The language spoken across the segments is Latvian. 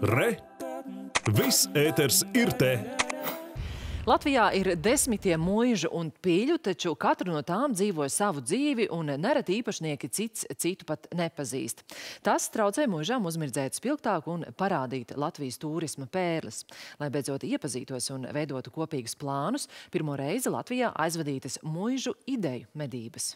Re! Viss ēters ir te! Latvijā ir desmitiem muižu un piļu, taču katru no tām dzīvo savu dzīvi un nereti īpašnieki cits citu pat nepazīst. Tas traucē muižām uzmirdzēt spilgtāk un parādīt Latvijas turisma pērles. Lai beidzot iepazītos un veidotu kopīgus plānus, pirmo reizi Latvijā aizvadītas muižu ideju medības.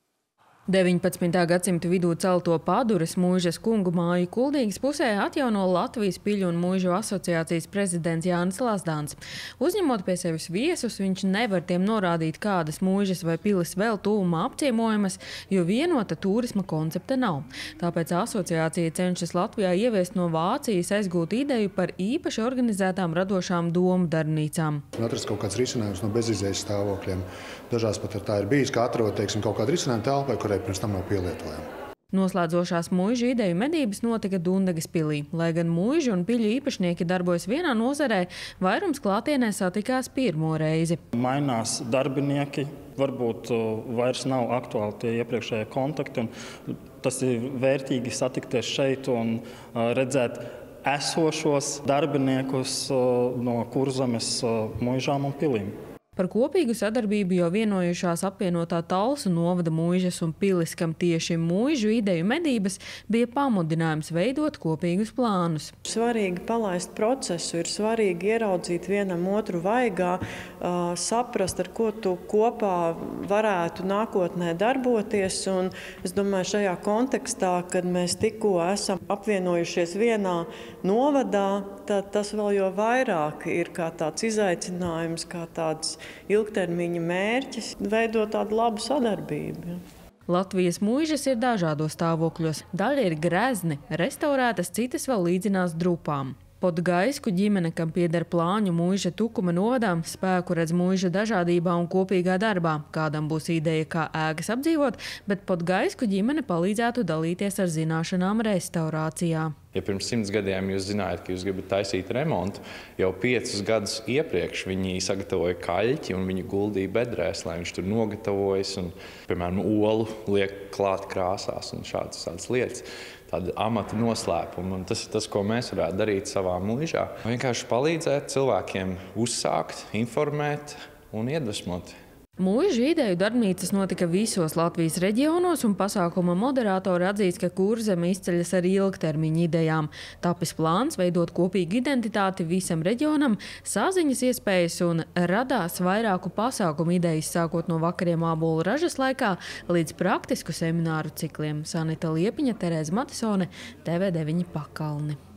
19. gadsimta vidū celto Paduras muižas kungu māju Kuldīgas pusē atjauno Latvijas piļu un muižu asociācijas prezidents Jānis Lazdāns. Uzņemot pie sevis viesus, viņš nevar tiem norādīt, kādas muižas vai pilis vēl tuvumā apciemojamas, jo vienota turisma koncepta nav. Tāpēc asociācija cenšas Latvijā ieviest no Vācijas aizgūt ideju par īpaši organizētām radošām domu darbnīcām. Atrast kaut kāds risinājums no bezizējas stāvokļiem. Dažās pat tā ir bijis, ka atrod, kaut kādu risinājumu telpai, kurai pirms tam nav pielietojama. Noslēdzošās muižu ideju medības notika Dundagas pilī. Lai gan muižu un piļu īpašnieki darbojas vienā nozarē, vairums klātienē satikās pirmo reizi. Mainās darbinieki, varbūt vairs nav aktuāli tie iepriekšējie kontakti. Tas ir vērtīgi satikties šeit un redzēt esošos darbiniekus no Kurzemes muižām un pilīm. Par kopīgu sadarbību jau vienojušās apvienotā Talsu novada muižas un pilis, kam tieši muižu ideju medības bija pamudinājums veidot kopīgus plānus. Svarīgi palaist procesu, ir svarīgi ieraudzīt vienam otru vaigā, saprast, ar ko tu kopā varētu nākotnē darboties. Un es domāju, šajā kontekstā, kad mēs tikko esam apvienojušies vienā novadā, tad tas vēl jo vairāk ir kā tāds izaicinājums, kā tāds ilgtermiņa mērķis veidot tādu labu sadarbību. Latvijas muižas ir dažādos stāvokļos. Daļa ir grezni, restaurētas, citas vēl līdzinās drupām. Podgaisku ģimene, kam pieder Plāņu muiža Tukuma novadām, spēku redz muiža dažādībā un kopīgā darbā. Kādam būs ideja, kā ēkas apdzīvot, bet Podgaisku ģimene palīdzētu dalīties ar zināšanām restaurācijā. Ja pirms 100 gadiem jūs zinājāt, ka jūs gribat taisīt remontu, jau 5 gadus iepriekš viņi sagatavoja kaļķi un viņi guldīja bedrēs, lai viņš tur nogatavojas un, piemēram, olu liek klāt krāsās un šādas lietas. Tāda amata noslēpuma, un tas ir tas, ko mēs varētu darīt savā muižā. Vienkārši palīdzēt cilvēkiem uzsākt, informēt un iedvesmot. Muižu ideju darbnīcas notika visos Latvijas reģionos, un pasākuma moderātori atzīst, ka Kurzeme izceļas ar ilgtermiņa idejām. Tapis plāns veidot kopīgu identitāti visam reģionam, saziņas iespējas un radās vairāku pasākumu idejas, sākot no vakariem ābolu ražas laikā līdz praktisku semināru cikliem. Sanita Liepiņa, Terēza Matisone, TV9 Pakalni.